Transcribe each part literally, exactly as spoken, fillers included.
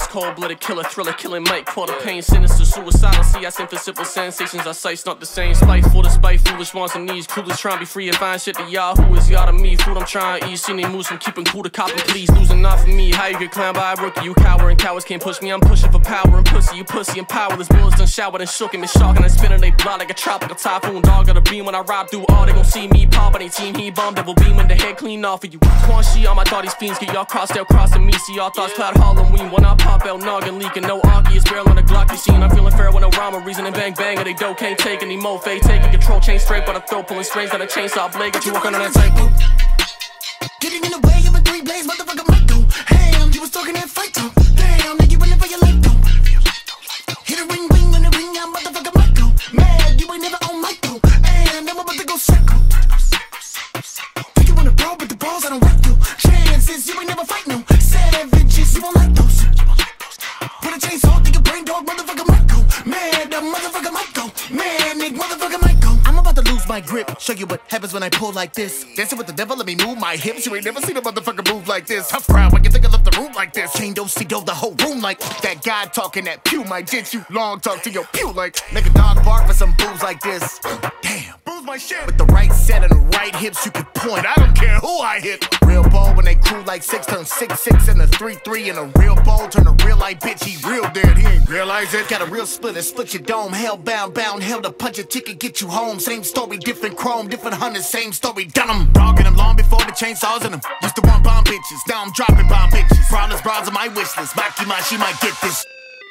ice cold-blooded killer, thriller, killing Mike. Caught a pain, sinister, suicidal. See, I send for simple sensations. Our sight's not the same. Spiteful to spite, foolish wants and needs. Clueless trying to be free and find shit to y'all. Who is y'all to me? Food I'm trying to eat. Seen they moves from keeping cool to copping, please. Losing not for me. How you get clowned by a rookie? You cowering cowards can't push me. I'm pushing for power and pussy. You pussy and powerless. Bullets done showered and shook and shocking and spinning they blood like a tropical typhoon. Dog got a beam when I ride through all. They gon' see me pop on they team. He bomb double beam when the head clean off of you. Quan she all my thoughties fiends. Get y'all crossed out, crossing me. See y'all thoughts cloud Halloween. When I pop out, noggin leaking. No Aki, it's barrel on the Glock. They seen I'm feeling fair with no rhyme or reason. And bang bang, and they dough can't take any mo fake. Taking control, chain straight, but I throw pulling strings on a chainsaw blade. Got you walking on that tank. Getting in the way of a three blaze, motherfucker might go ham. You was talking that fight talk. Damn, nigga, running for your life though. Hit a ring ring when the ring out, motherfucker might go mad. You ain't never on mic though. And I'm about to go psycho. Think you wanna brawl, but the balls I don't like you. Chances you ain't never fight no savages. You won't like those. Put a chainsaw, think a brain dog, motherfucker might go mad. The motherfucker might go mad, nigga, motherfucker might go. I'm about to lose my grip. Show you what happens when I pull like this. Dancing with the devil, let me move my hips. You ain't never seen a motherfucker move like this. Tough crowd, when you think I left the room like this. Chain do see do the whole room like that guy talking that pew might ditch you. Long talk to your pew like make a dog bark for some boobs like this. Damn, booze my shit. With the right set and the right hips, you could point. I don't care who I hit. Real ball when they crew like six, turn six six and a three three and a real ball turn a real light bitch. He real dead, he ain't realize it. Got a real splitter, split your dome. Hell bound, bound, hell to punch a ticket, get you home. Same story, different chrome, different hunters, same story. Done 'em, dogging them long before the chainsaws in them. Used to want bomb bitches, now I'm dropping bomb bitches. Flawless bras on my wish list. Maki Ma, she might get this.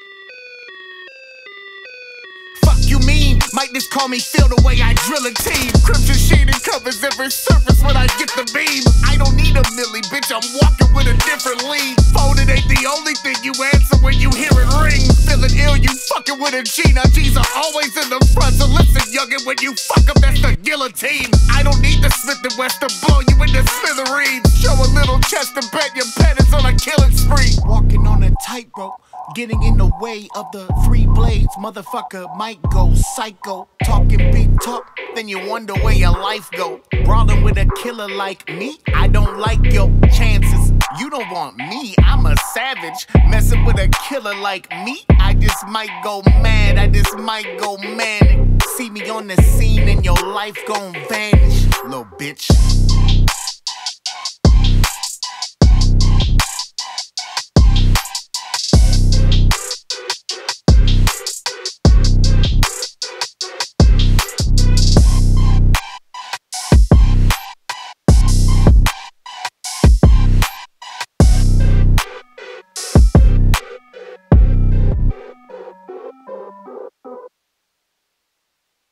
Fuck you mean? Might just call me feel the way I drill a team. Crimson shading covers every surface when I get the beam. I don't need a milli, bitch, I'm walking with a different lead. Phone it ain't the only thing you answer when you hear it ring. Feeling ill, you fucking with a G. Now G's are always in the front, so listen, youngin', when you fuck up, that's the guillotine. I don't need the Smith and West to blow you in the smithereens. Show a little chest and bet your pet is on a killing spree. Walking on a tightrope, getting in the way of the three blades. Motherfucker might go psycho. Talking big talk, then you wonder where your life go. Brawling with a killer like me, I don't like your chances. You don't want me, I'm a savage. Messing with a killer like me, I just might go mad. I just might go manic. See me on the scene and your life gon' vanish, little bitch.